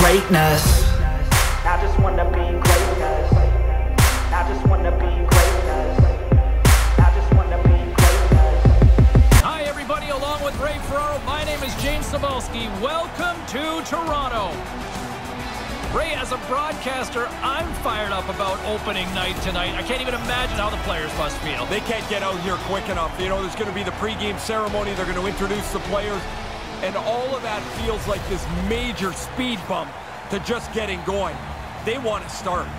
greatness. I just wanna be greatness. I just wanna be greatness. I just wanna be greatness. Hi everybody, along with Ray Ferraro, my name is James Cybulski. Welcome to Toronto. Ray, as a broadcaster, I'm fired up about opening night tonight. I can't even imagine how the players must feel. They can't get out here quick enough. You know, there's going to be the pregame ceremony. They're going to introduce the players. And all of that feels like this major speed bump to just getting going. They want to start.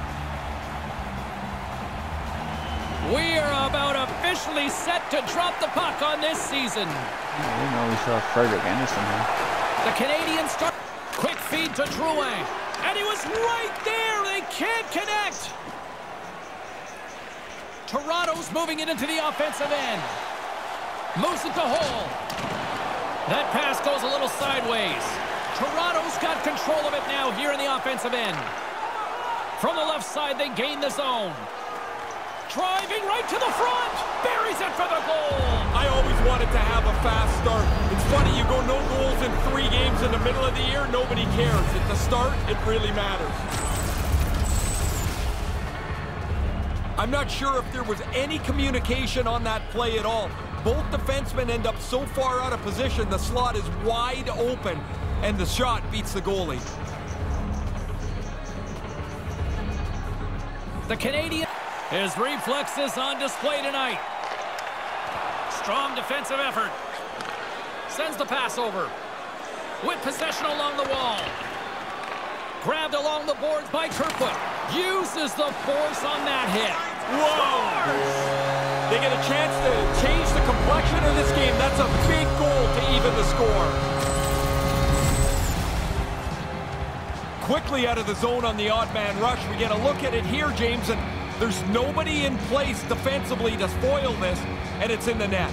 We are about officially set to drop the puck on this season. I didn't know we saw Frederik Andersen here. The Canadians start. Quick feed to Drouin. And he was right there. They can't connect. Toronto's moving it into the offensive end. Moves it to Hall. That pass goes a little sideways. Toronto's got control of it now here in the offensive end. From the left side, they gain the zone. Driving right to the front. Buries it for the goal. I always wanted to have a fast start. It's funny, you go no goals in 3 games in the middle of the year, nobody cares. At the start, it really matters. I'm not sure if there was any communication on that play at all. Both defensemen end up so far out of position, the slot is wide open, and the shot beats the goalie. The Canadian, his reflexes on display tonight. Strong defensive effort. Sends the pass over. With possession along the wall. Grabbed along the boards by Kerfoot. Uses the force on that hit. Whoa! They get a chance to change the complexion of this game. That's a big goal to even the score. Quickly out of the zone on the odd man rush. We get a look at it here, James, and there's nobody in place defensively to foil this, and it's in the net.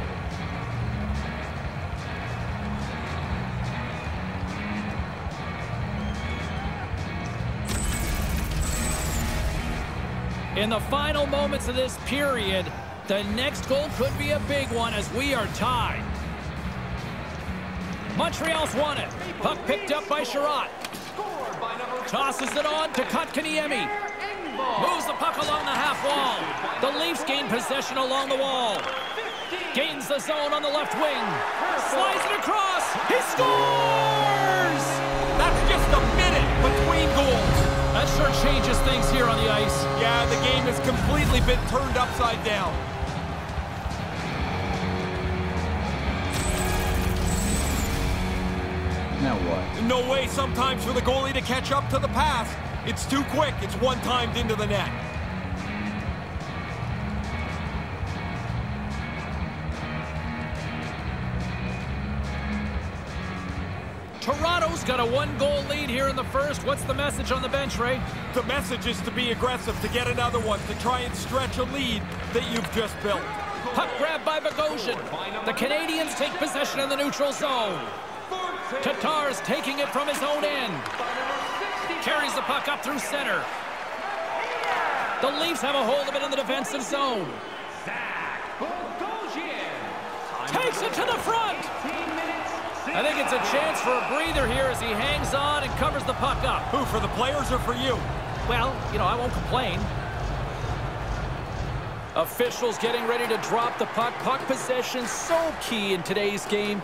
In the final moments of this period, the next goal could be a big one as we are tied. Montreal's won it. Puck picked up by Sherratt. Tosses it on to Kotkaniemi. Moves the puck along the half wall. The Leafs gain possession along the wall. Gains the zone on the left wing. Slides it across. He scores! That's just a minute between goals. That sure changes things here on the ice. Yeah, the game has completely been turned upside down. Now what? No way sometimes for the goalie to catch up to the pass. It's too quick. It's one-timed into the net. Toronto's got a 1-goal lead here in the first. What's the message on the bench, Ray? The message is to be aggressive, to get another one, to try and stretch a lead that you've just built. Puck grab by Bogosian. The Canadians take possession in the neutral zone. Tatar's taking it from his own end. Carries the puck up through center. The Leafs have a hold of it in the defensive zone. Takes it to the front. I think it's a chance for a breather here as he hangs on and covers the puck up. Who, for the players or for you? Well, you know, I won't complain. Officials getting ready to drop the puck. Puck possession so key in today's game.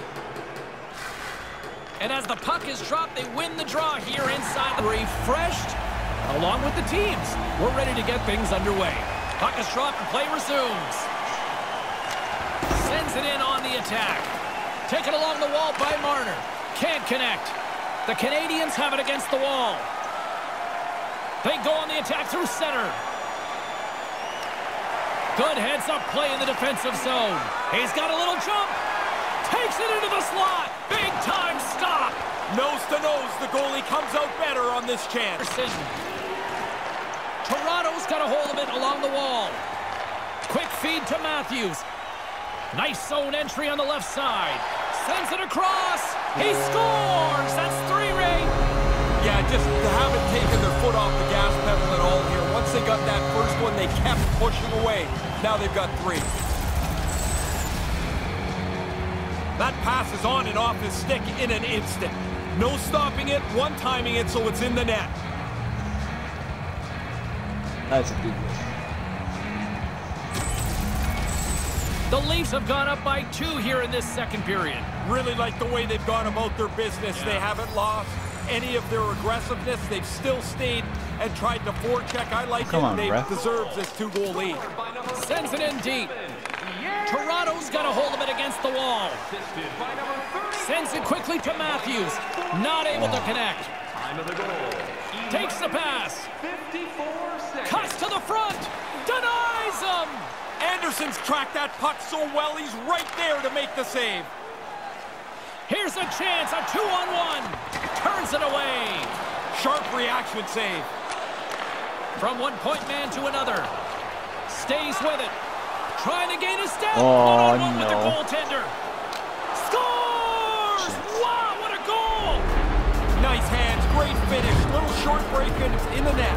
And as the puck is dropped, they win the draw here inside. Refreshed along with the teams. We're ready to get things underway. Puck is dropped and play resumes. Sends it in on the attack. Taken along the wall by Marner. Can't connect. The Canadians have it against the wall. They go on the attack through center. Good heads-up play in the defensive zone. He's got a little jump. Takes it into the slot. Big-time stop. Nose to nose, the goalie comes out better on this chance. Precision. Toronto's got a hold of it along the wall. Quick feed to Matthews. Nice zone entry on the left side. Sends it across. He scores. That's 3, Ray. Yeah, just haven't taken their foot off the gas pedal at all here. Once they got that first one, they kept pushing away. Now they've got 3. That pass is on and off his stick in an instant. No stopping it, one-timing it so it's in the net. That's a good goal. The Leafs have gone up by 2 here in this second period. Really like the way they've gone about their business. They haven't lost any of their aggressiveness. They've still stayed and tried to forecheck. I like it. They deserve this 2-goal lead. Sends it in deep. Toronto's got a hold of it against the wall. Sends it quickly to Matthews. Not able to connect. Takes the pass. Cuts to the front. Denies him. Anderson's tracked that puck so well, he's right there to make the save. Here's a chance, a 2-on-1. Turns it away. Sharp reaction save. From one-point man to another. Stays with it. Trying to gain a step. Oh, One-on-one with the no. goaltender. Scores! Wow, what a goal! Nice hands, great finish. Little short break and it's in the net.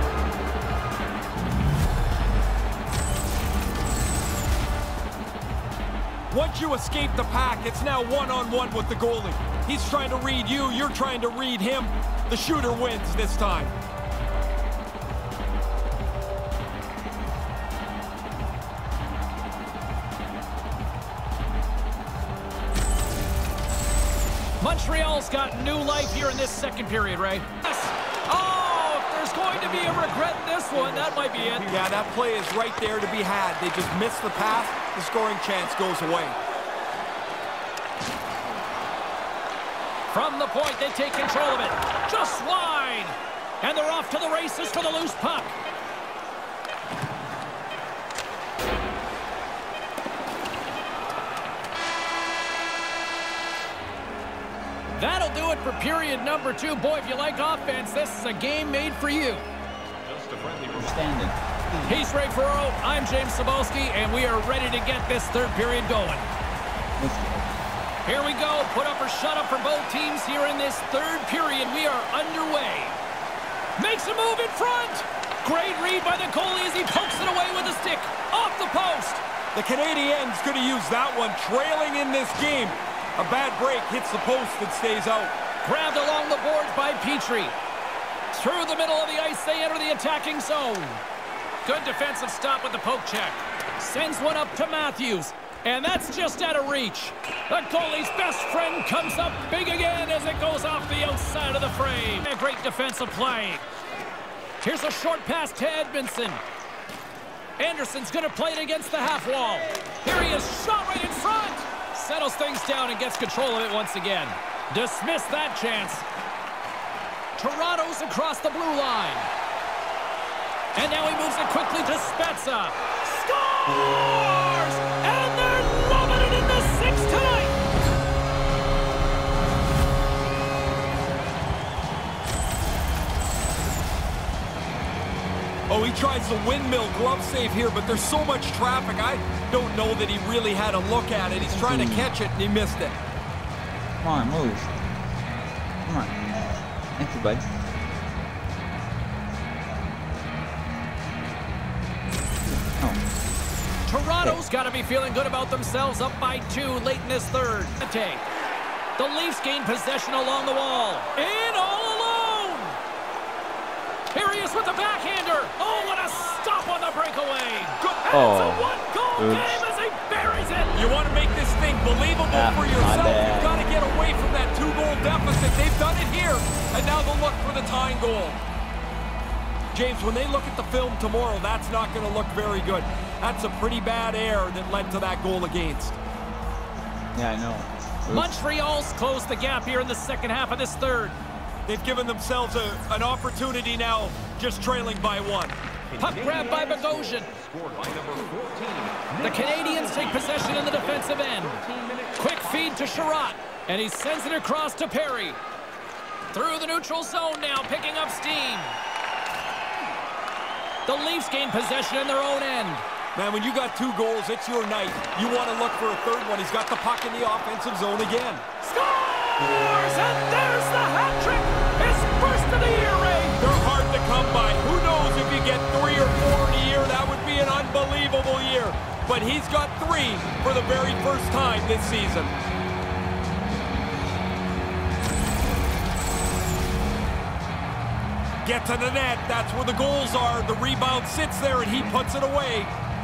Once you escape the pack, it's now one-on-one with the goalie. He's trying to read you, you're trying to read him. The shooter wins this time. Montreal's got new life here in this second period, Ray. Yes. Oh, if there's going to be a regret in this one, that might be it. Yeah, that play is right there to be had. They just missed the pass. The scoring chance goes away. From the point, they take control of it. Just wide. And they're off to the races for the loose puck. That'll do it for period number 2. Boy, if you like offense, this is a game made for you. Standing. He's Ray Ferraro. I'm James Cebulski, and we are ready to get this third period going. Let's go. Here we go. Put up or shut up for both teams here in this third period. We are underway. Makes a move in front. Great read by the goalie as he pokes it away with a stick. Off the post. The Canadiens could have used that one, trailing in this game. A bad break hits the post and stays out. Grabbed along the boards by Petrie. Through the middle of the ice, they enter the attacking zone. Good defensive stop with the poke check. Sends one up to Matthews. And that's just out of reach. The goalie's best friend comes up big again as it goes off the outside of the frame. A great defensive play. Here's a short pass to Edmondson. Anderson's going to play it against the half wall. Here he is, shot right in front. Settles things down and gets control of it once again. Dismiss that chance. Toronto's across the blue line. And now he moves it quickly to Spezza. Scores! And they're loving it in the 6th tonight. Oh, he tries the windmill glove save here, but there's so much traffic. I don't know that he really had a look at it. He's trying to catch it, and he missed it. Come on, move. Come on. Thank you, bud. Toronto's got to be feeling good about themselves, up by 2 late in this third. The Leafs gain possession along the wall. In all alone. Here he is with the backhander. Oh, what a stop on the breakaway. And it's a one-goal game as he buries it. You want to make this thing believable for yourself. You've got to get away from that 2-goal deficit. They've done it here, and now they'll look for the tying goal. James, when they look at the film tomorrow, that's not going to look very good. That's a pretty bad error that led to that goal against. Yeah, I know. Montreal's closed the gap here in the second half of this third. They've given themselves an opportunity now, just trailing by 1. Puck grabbed by Bogosian. The Canadiens take possession in the defensive end. Quick feed to Sherratt, and he sends it across to Perry. Through the neutral zone now, picking up steam. The Leafs gain possession in their own end. Man, when you got 2 goals, it's your night. You want to look for a third one. He's got the puck in the offensive zone again. Scores! And there's the hat trick! His first of the year, Ray! They're hard to come by. Who knows if you get 3 or 4 in a year? That would be an unbelievable year. But he's got 3 for the very first time this season. get to the net. That's where the goals are. The rebound sits there, and he puts it away.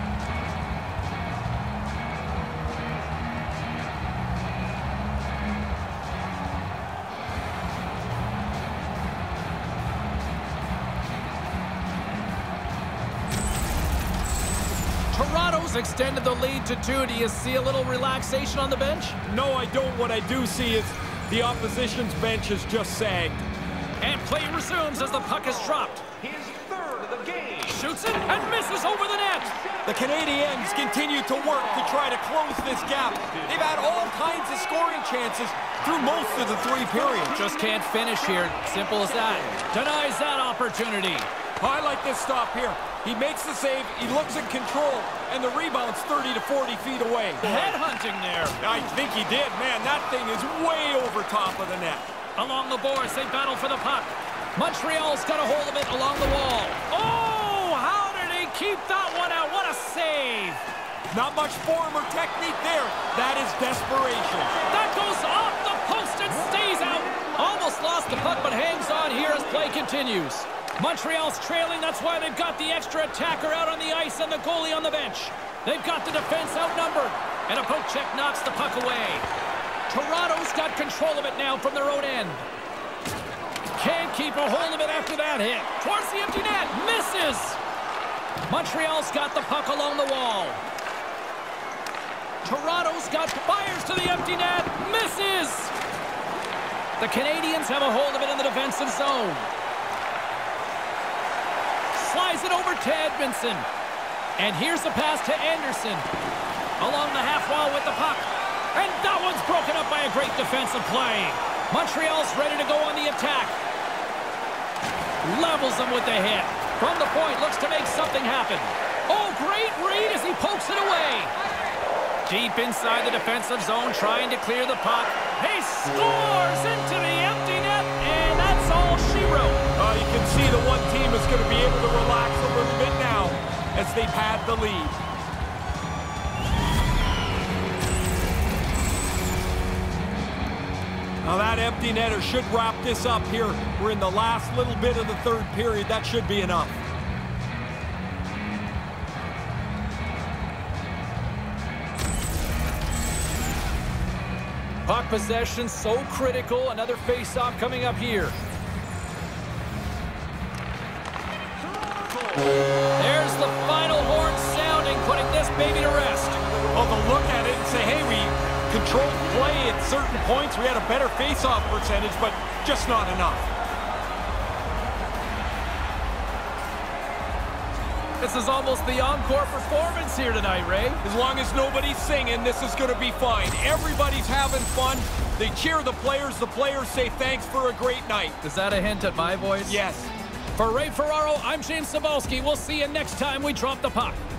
Toronto's extended the lead to 2. Do you see a little relaxation on the bench? No, I don't. What I do see is the opposition's bench is just sagged. And play resumes as the puck is dropped. His third of the game. Shoots it and misses over the net. The Canadiens continue to work to try to close this gap. They've had all kinds of scoring chances through most of the 3 periods. Just can't finish here. Simple as that. Denies that opportunity. I like this stop here. He makes the save, he looks in control, and the rebound's 30 to 40 feet away. Headhunting there. I think he did. Man, that thing is way over top of the net. Along the boards, they battle for the puck. Montreal's got a hold of it along the wall. Oh, how did he keep that one out? What a save. Not much form or technique there. That is desperation. That goes off the post and stays out. Almost lost the puck, but hangs on here as play continues. Montreal's trailing, that's why they've got the extra attacker out on the ice and the goalie on the bench. They've got the defense outnumbered, and a poke check knocks the puck away. Toronto's got control of it now from their own end. Can't keep a hold of it after that hit. Towards the empty net, misses! Montreal's got the puck along the wall. Toronto's got fires to the empty net, misses! The Canadiens have a hold of it in the defensive zone. Slides it over to Edmondson. And here's the pass to Anderson. Along the half wall with the puck. And that one's broken up by a great defensive play. Montreal's ready to go on the attack. Levels them with the hit. From the point, looks to make something happen. Oh, great read as he pokes it away. Deep inside the defensive zone, trying to clear the puck. He scores into the empty net, and that's all she wrote. You can see the one team is going to be able to relax a little bit now as they've had the lead. Now that empty netter should wrap this up here. We're in the last little bit of the 3rd period. That should be enough. Puck possession so critical. Another face-off coming up here. There's the final horn sounding, putting this baby to rest. Well, to look at it and say, hey, we controlled play at certain points. We had a better face-off percentage, but just not enough. This is almost the encore performance here tonight, Ray. As long as nobody's singing, this is going to be fine. Everybody's having fun. They cheer the players say thanks for a great night. Is that a hint at my voice? Yes. For Ray Ferraro, I'm James Cybulski. We'll see you next time we drop the puck.